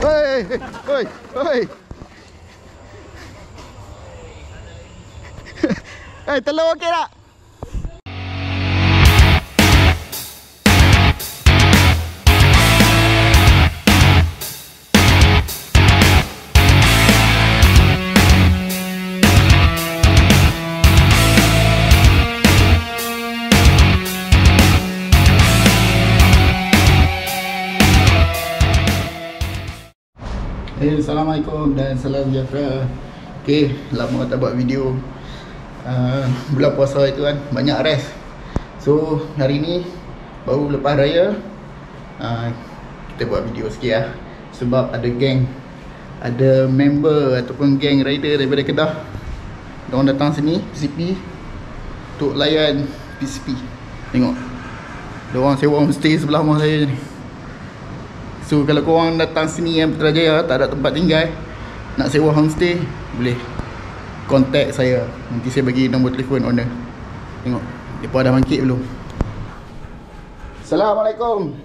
Hei, hei, hei. Hei, telur okey tak? Assalamualaikum dan salam sejahtera. Okay, lama tak buat video. Bulan puasa itu kan banyak rest. So hari ni baru lepas raya, kita buat video sikit lah. Sebab ada geng, ada member ataupun geng rider daripada Kedah, diorang datang sini PCP untuk layan PCP. Tengok, diorang sewa homestay sebelah rumah saya ni. So kalau korang datang sini yang Putrajaya tak ada tempat tinggal, nak sewa homestay, boleh contact saya. Nanti saya bagi nombor telefon owner. Tengok, mereka dah bangkit belum? Assalamualaikum.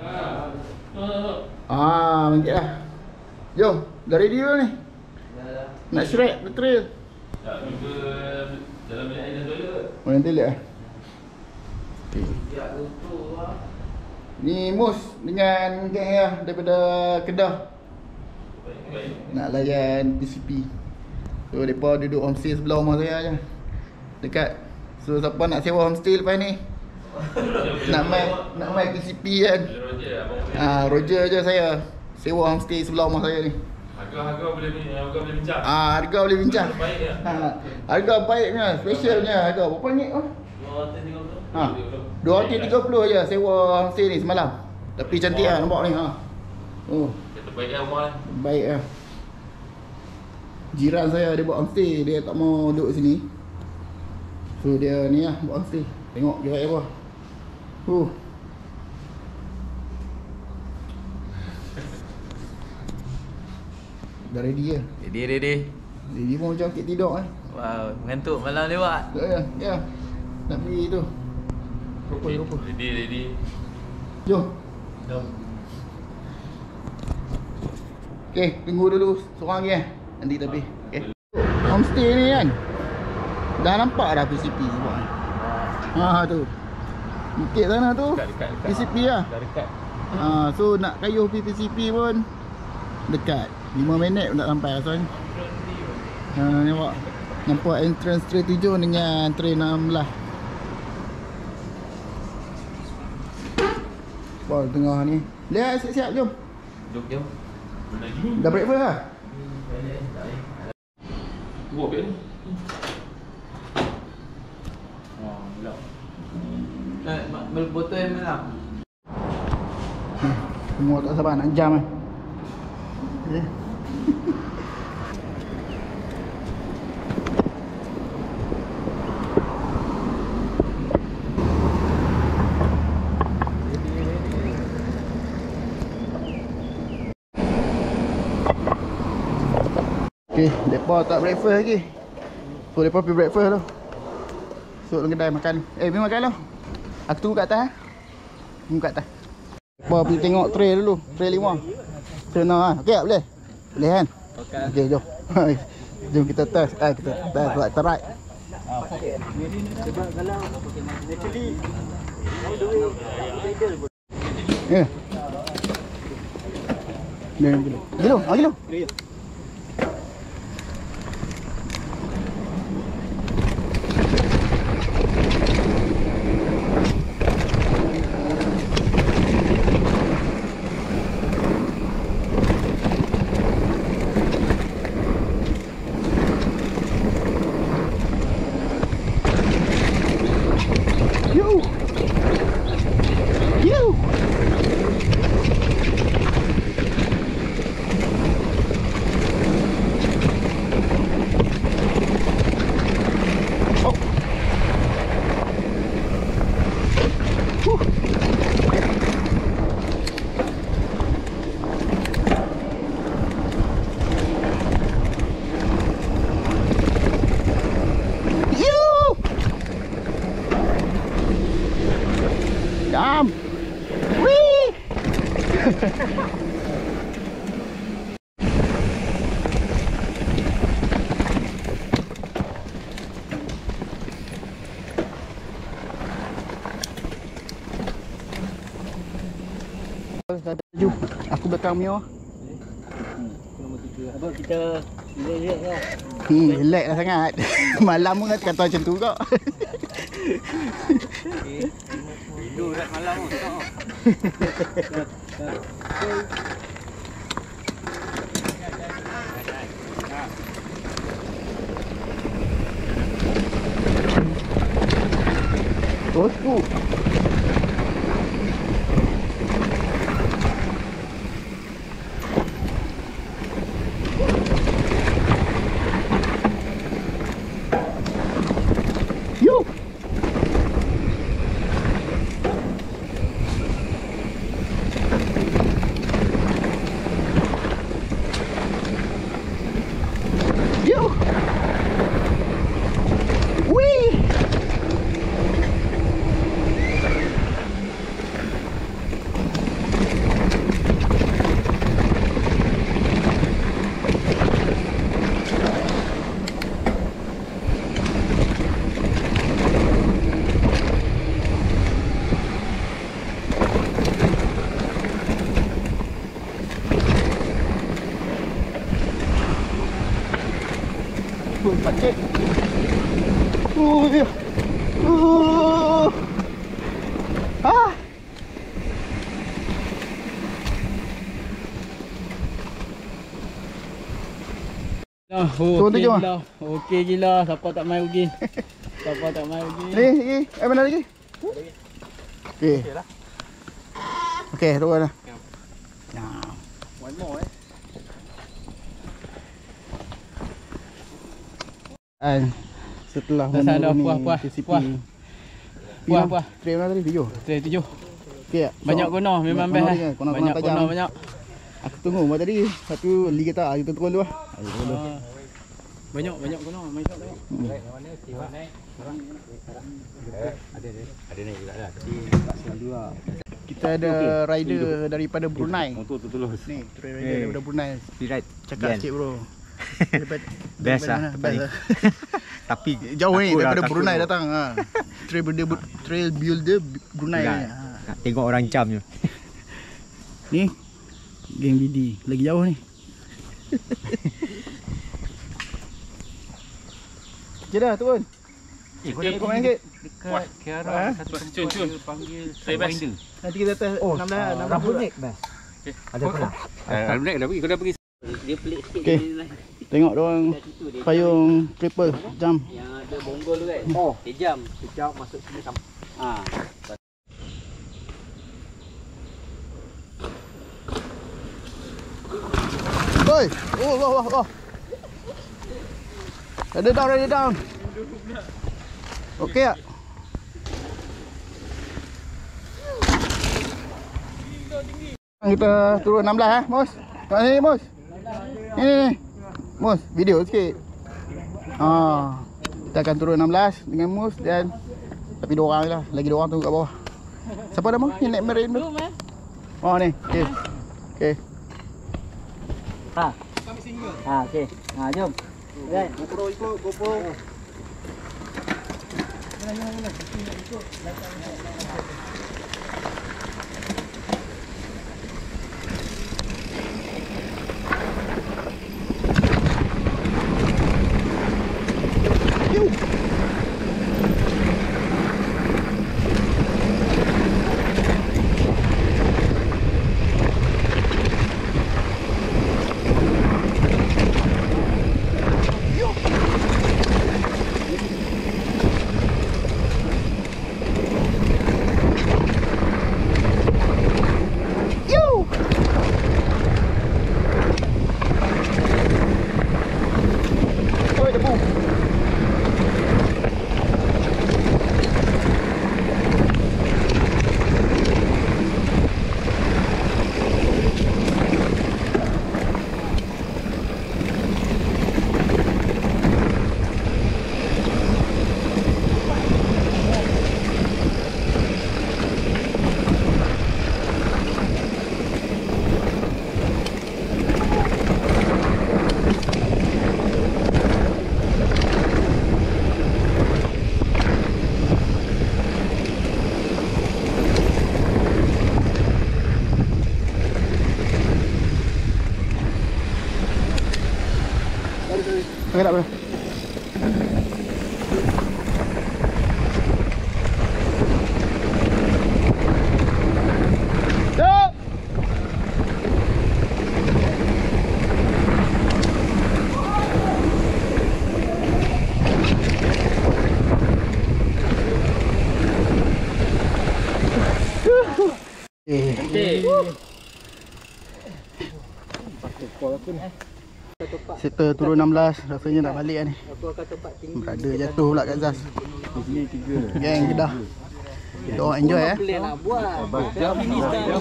Bangkit dah. Jom, dah ready dulu ni? Nak shrek the trail? Tak, jumpa dalam bilik air dan toilet. Oh, yang toilet eh? Okay. Ya, betul lah. Ni Mus dengan geng ya daripada Kedah nak layan PCP. So mereka duduk homestay sebelah rumah saya je, dekat. So siapa nak sewa homestay lepas ni, nak main PCP kan, Roger je saya sewa homestay sebelah rumah saya ni. Harga boleh bincang. Harga boleh bincang. Baik ya. Harga baiknya, specialnya harga berapa ringgit tu? 230 je sewa homestay ni semalam. Tapi cantik lah nampak ni. Oh, terbaik lah rumah ni. baik lah. Jiran saya dia buat homestay, dia tak mau duduk sini. So dia ni lah buat homestay. Tengok dia buat apa. Dah ready ke? Ready. Ready pun macam kek tidur kan. Wow, mengantuk malam lewat. Ya. Nak pergi tu. Rokok. Ready. Jom. Okay, tunggu dulu seorang lagi nanti kita pergi. Okay. Homestay ni kan dah nampak dah PCP sebab ni. Tu bukit sana tu Dekat. PCP lah. Dah dekat. So nak kayuh pergi PCP pun dekat 5 minit pun tak sampai rasanya. Nampak, nampak entrance train 7 dengan train 16. Wah, tengah ni. Lihat siap-siap, jom. Jom. Dah breakfast lah? Buat apa ni? Gelap. Botol yang mana? Semua tak sabar nak jam kan. Okay, mereka tak breakfast lagi. So mereka pergi breakfast tu. So kedai makan. Pergi makan lah. Aku tunggu kat atas. Tunggu kat atas. Mereka pergi tengok tray dulu. Tray 5. Tray 6 lah. Okay tak boleh? Boleh kan? Okay, jom. Jom kita test. Kita test like right. Sebab kalau actually all the way ya. Gilo. Laju. Aku belakang Mio. Abang kita relax lah. Relax lah sangat. Malam pun kata macam tu kau. Tidur dah malam tu. Bosku. Yo. Yo. Wee. Sakit. Ya. Ah. Turun tu jom. Okey gila. Siapa tak main pergi? Siapa tak main pergi? Lagi. Mana lagi? Okey. Okey, turun dah. Nah. One more Setelah dah dah menuruni puas. TCP. Puas. Trail mana tadi? 7. Trail 7. Okey tak? Banyak guna memang best lah. Banyak tajam. guna banyak. Aku tunggu buat tadi. Satu li kata kita turun dulu lah. Banyak guna main shot tengok. Mana siwa naik? Ada naik juga lah. Tapi tak selalu lah. Kita ada rider daripada Brunei. Motor tu tulus. Ni, trail rider daripada Brunei. Free ride. Cakap sikit bro. Best lah. Best lah. Tapi Jauh ni daripada takut Brunei tu. datang. Trail builder Brunei. Nak tengok orang jam je. Ni geng BD lagi jauh ni. Okay dah turun. Kau Kau main sikit. Dekat Kiara satu tempat cun. dia panggil Saya best. Finder. Nanti kita atas 16 Rambut naik best. Ada pernah? Naik dah pergi. Kau dah pergi. Dia pelik sikit. Okay. Tengok diorang payung triple jump. Yang ada bonggol tu kan. Kejam masuk sini sampai. Oi. Oh. Ready down. Okey tak? Kita turun 16 Mus. Kat sini Mus. Ni. Mus, video sikit. Kita akan turun 16 dengan Mus dan tapi 2 orang je lah. Lagi 2 orang tunggu kat bawah. Siapa nama? Yang naik marine tu? Oh ni. Okey. Okey. Jom. Right. GoPro ikut, GoPro. Okey tak apa. Stop. Sektor turun 16, rasanya nak balik kan ni. Berada jatuh pula kat Zaz. Sini 3. Geng Kedah. Kita orang enjoy eh. Plan nak buat. Tapi ni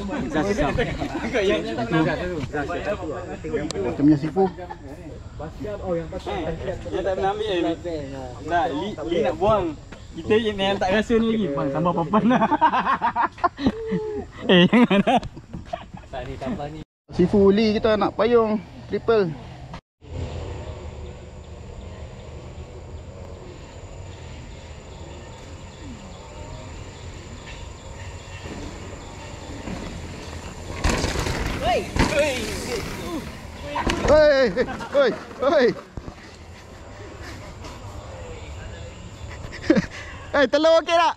Kita punya sifu. dia tak nak ambil ni. Tak, Li nak buang. Kita yang tak rasa ni lagi. Bang, tambah papan lah. Jangan lah. Tak ni, tambah ni. Sifu Uli kita nak payung triple. Oi. Telur okey tak?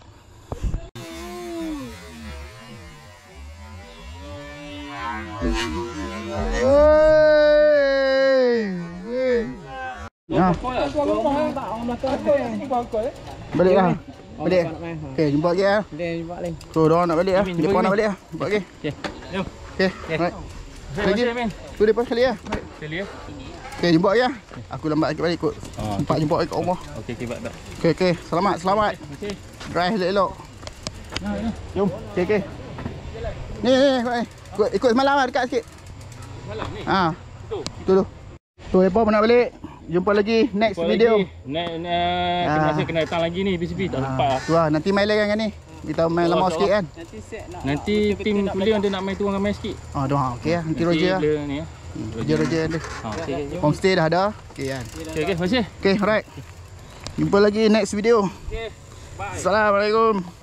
Balik lah. Balik. Okey, jumpa lagi lah. Jumpa lagi. So, diorang nak balik lah. Mereka nak balik lah. Jumpa lagi. Okey. Jom. Okey, right. Lagi. Tu depan sekali lah. Sekali ya. Okey, jumpa lagi lah. Aku lambat sikit balik kot. Sempat jumpa lagi kat rumah. Okey, baik dah. Okey. Selamat. Okey. Drive elok-elok. Jom. Okey. Ni. Ikut semalam lah dekat sikit. Malam ni. Itu tu. So, Epa pun nak balik. Jumpa lagi next video. Kena rasa kena datang lagi ni PCP tak sempat. Tu lah. Nanti main lagi kan ni. Kita main lama sikit kan. Nanti tim kuliah dia nak main turun ramai sikit. Dah. Okey lah. Nanti Roger lah. Ni ya. Roger ada. Okey. Homestay dah ada. Okey kan. Okey, terima kasih. Okey, alright. Jumpa lagi next video. Okey. Bye. Assalamualaikum.